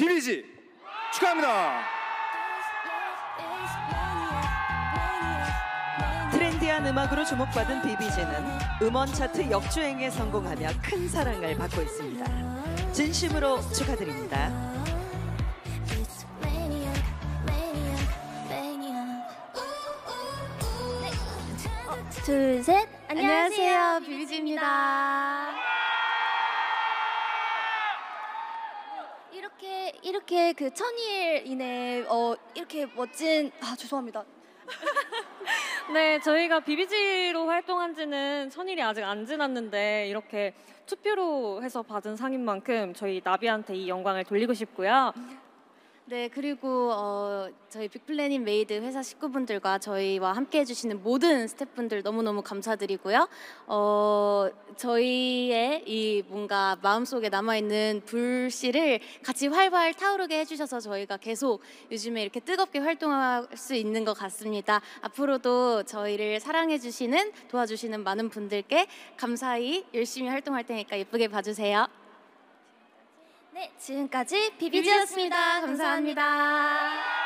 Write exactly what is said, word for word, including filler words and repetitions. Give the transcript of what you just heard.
비비지 축하합니다. 트렌디한 음악으로 주목받은 비비지는 음원 차트 역주행에 성공하며 큰 사랑을 받고 있습니다. 진심으로 축하드립니다. 둘, 셋. 안녕하세요, 비비지입니다. 이렇게 이렇게 그 천일 이내 어 이렇게 멋진 아 죄송합니다. 네, 저희가 비비지로 활동한 지는 천일이 아직 안 지났는데 이렇게 투표로 해서 받은 상인 만큼 저희 나비한테 이 영광을 돌리고 싶고요. 네, 그리고 어, 저희 빅플래닛 메이드 회사 식구분들과 저희와 함께 해주시는 모든 스태프분들 너무너무 감사드리고요. 어, 저희의 이 뭔가 마음속에 남아있는 불씨를 같이 활활 타오르게 해주셔서 저희가 계속 요즘에 이렇게 뜨겁게 활동할 수 있는 것 같습니다. 앞으로도 저희를 사랑해주시는, 도와주시는 많은 분들께 감사히 열심히 활동할 테니까 예쁘게 봐주세요. 네, 지금까지 비비지였습니다. 감사합니다.